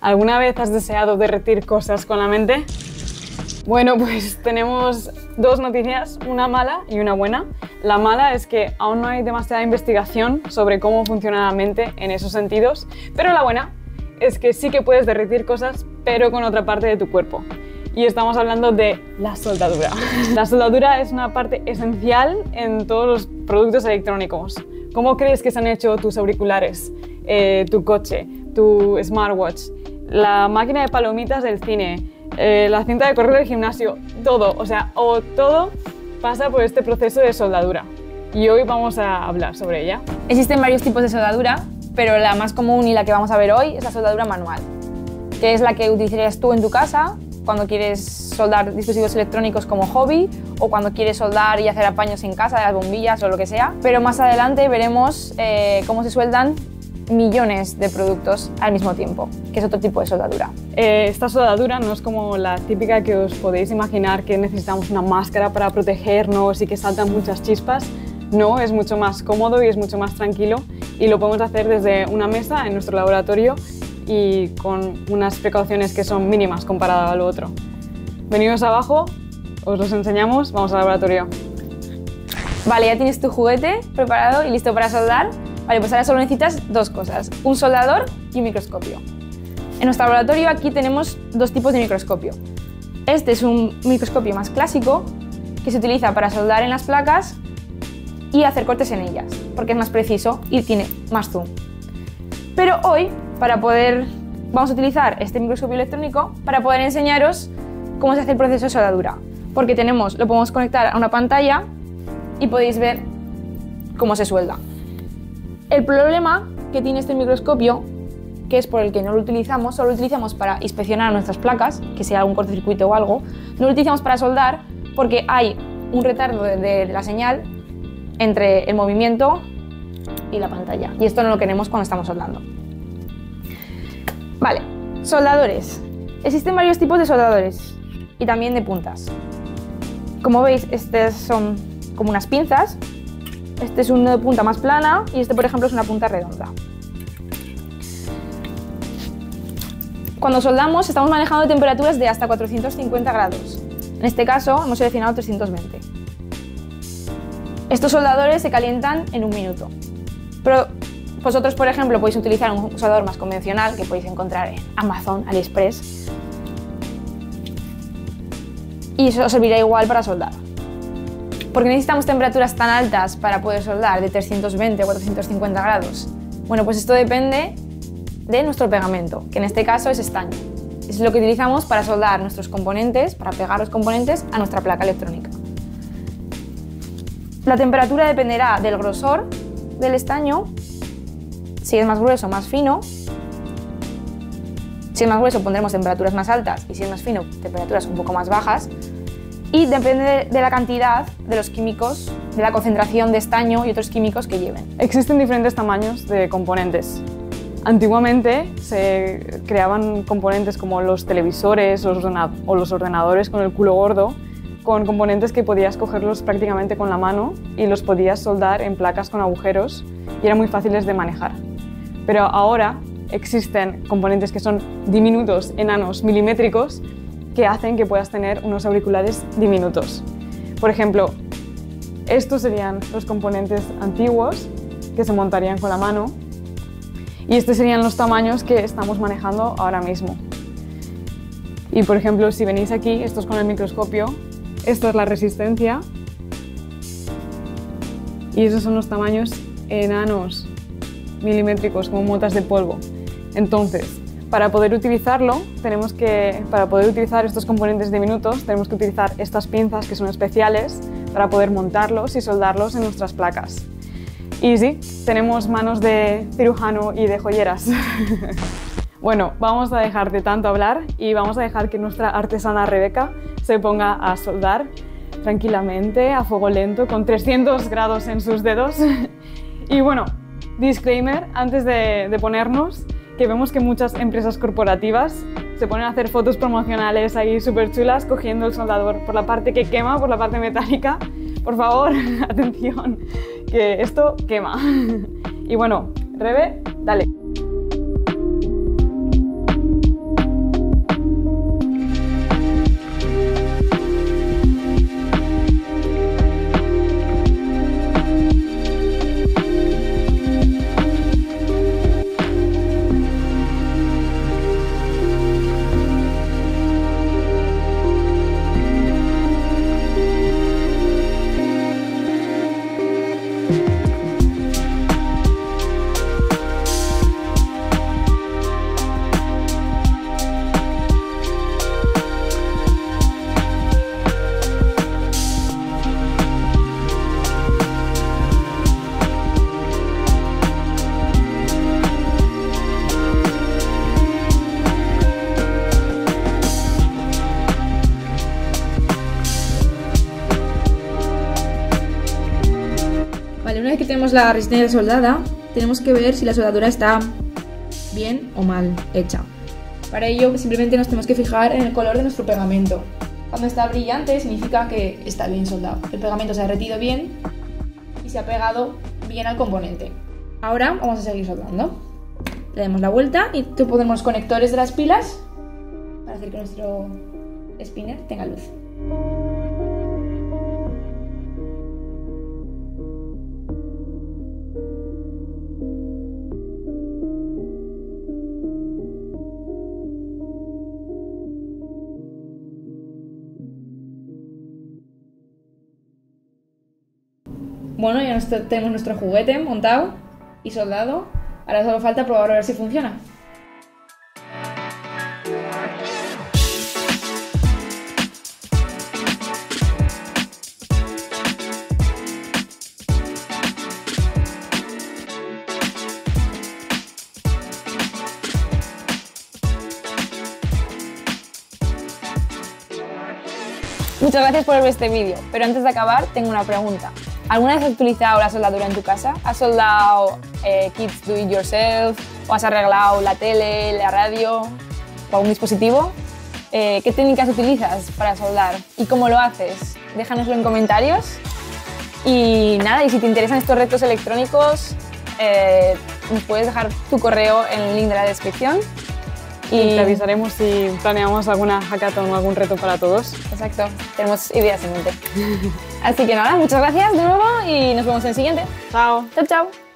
¿Alguna vez has deseado derretir cosas con la mente? Bueno, pues tenemos dos noticias, una mala y una buena. La mala es que aún no hay demasiada investigación sobre cómo funciona la mente en esos sentidos, pero la buena es que sí que puedes derretir cosas, pero con otra parte de tu cuerpo. Y estamos hablando de la soldadura. La soldadura es una parte esencial en todos los productos electrónicos. ¿Cómo crees que se han hecho tus auriculares, tu coche, tu smartwatch, la máquina de palomitas del cine, la cinta de correr del gimnasio? Todo, todo pasa por este proceso de soldadura. Y hoy vamos a hablar sobre ella. Existen varios tipos de soldadura, pero la más común y la que vamos a ver hoy es la soldadura manual, que es la que utilizarías tú en tu casa cuando quieres soldar dispositivos electrónicos como hobby o cuando quieres soldar y hacer apaños en casa de las bombillas o lo que sea. Pero más adelante veremos cómo se sueldan millones de productos al mismo tiempo, que es otro tipo de soldadura. Esta soldadura no es como la típica que os podéis imaginar, que necesitamos una máscara para protegernos y que saltan muchas chispas. No, es mucho más cómodo y es mucho más tranquilo y lo podemos hacer desde una mesa en nuestro laboratorio y con unas precauciones que son mínimas comparado a lo otro. Venidnos abajo, os los enseñamos, vamos al laboratorio. Vale, ya tienes tu juguete preparado y listo para soldar. Vale, pues ahora solo necesitas dos cosas, un soldador y un microscopio. En nuestro laboratorio aquí tenemos dos tipos de microscopio. Este es un microscopio más clásico que se utiliza para soldar en las placas y hacer cortes en ellas, porque es más preciso y tiene más zoom. Pero hoy, vamos a utilizar este microscopio electrónico para poder enseñaros cómo se hace el proceso de soldadura, porque lo podemos conectar a una pantalla y podéis ver cómo se suelda. El problema que tiene este microscopio, que es por el que no lo utilizamos, solo lo utilizamos para inspeccionar nuestras placas, que sea algún cortocircuito o algo, no lo utilizamos para soldar porque hay un retardo de la señal entre el movimiento y la pantalla, y esto no lo queremos cuando estamos soldando. Vale, soldadores. Existen varios tipos de soldadores y también de puntas. Como veis, estas son como unas pinzas. Este es una punta más plana y este, por ejemplo, es una punta redonda. Cuando soldamos estamos manejando temperaturas de hasta 450 grados. En este caso hemos seleccionado 320. Estos soldadores se calientan en un minuto. Pero vosotros, por ejemplo, podéis utilizar un soldador más convencional que podéis encontrar en Amazon, AliExpress. Y eso os servirá igual para soldar. ¿Por qué necesitamos temperaturas tan altas para poder soldar de 320 o 450 grados? Bueno, pues esto depende de nuestro pegamento, que en este caso es estaño. Es lo que utilizamos para soldar nuestros componentes, para pegar los componentes a nuestra placa electrónica. La temperatura dependerá del grosor del estaño, si es más grueso o más fino. Si es más grueso pondremos temperaturas más altas y si es más fino temperaturas un poco más bajas. Y depende de la cantidad de los químicos, de la concentración de estaño y otros químicos que lleven. Existen diferentes tamaños de componentes. Antiguamente se creaban componentes como los televisores o los ordenadores con el culo gordo, con componentes que podías cogerlos prácticamente con la mano y los podías soldar en placas con agujeros y eran muy fáciles de manejar. Pero ahora existen componentes que son diminutos, enanos, milimétricos, que hacen que puedas tener unos auriculares diminutos. Por ejemplo, estos serían los componentes antiguos que se montarían con la mano y estos serían los tamaños que estamos manejando ahora mismo. Y por ejemplo, si venís aquí, esto es con el microscopio, esta es la resistencia y esos son los tamaños enanos, milimétricos, como motas de polvo. Entonces, para poder utilizar estos componentes diminutos, tenemos que utilizar estas pinzas que son especiales para poder montarlos y soldarlos en nuestras placas. Y sí, tenemos manos de cirujano y de joyeras. Bueno, vamos a dejar de tanto hablar y vamos a dejar que nuestra artesana Rebeca se ponga a soldar tranquilamente, a fuego lento, con 300 grados en sus dedos. Y bueno, disclaimer, antes de ponernos, que vemos que muchas empresas corporativas se ponen a hacer fotos promocionales ahí súper chulas cogiendo el soldador por la parte que quema, por la parte metálica. Por favor, atención, que esto quema. Y bueno, Rebe, dale. tenemos la resistencia soldada, tenemos que ver si la soldadura está bien o mal hecha. Para ello simplemente nos tenemos que fijar en el color de nuestro pegamento. Cuando está brillante significa que está bien soldado. El pegamento se ha derretido bien y se ha pegado bien al componente. Ahora vamos a seguir soldando. Le damos la vuelta y ponemos los conectores de las pilas para hacer que nuestro spinner tenga luz. Bueno, ya tenemos nuestro juguete montado y soldado. Ahora solo falta probar a ver si funciona. Muchas gracias por ver este vídeo, pero antes de acabar tengo una pregunta. ¿Alguna vez has utilizado la soldadura en tu casa? ¿Has soldado kits do it yourself? ¿O has arreglado la tele, la radio o algún dispositivo? ¿Qué técnicas utilizas para soldar y cómo lo haces? Déjanoslo en comentarios. Y nada, y si te interesan estos retos electrónicos, puedes dejar tu correo en el link de la descripción. Y te avisaremos si planeamos alguna hackathon o algún reto para todos. Exacto, tenemos ideas en mente. Así que nada, muchas gracias de nuevo y nos vemos en el siguiente. Chao. Chao, chao.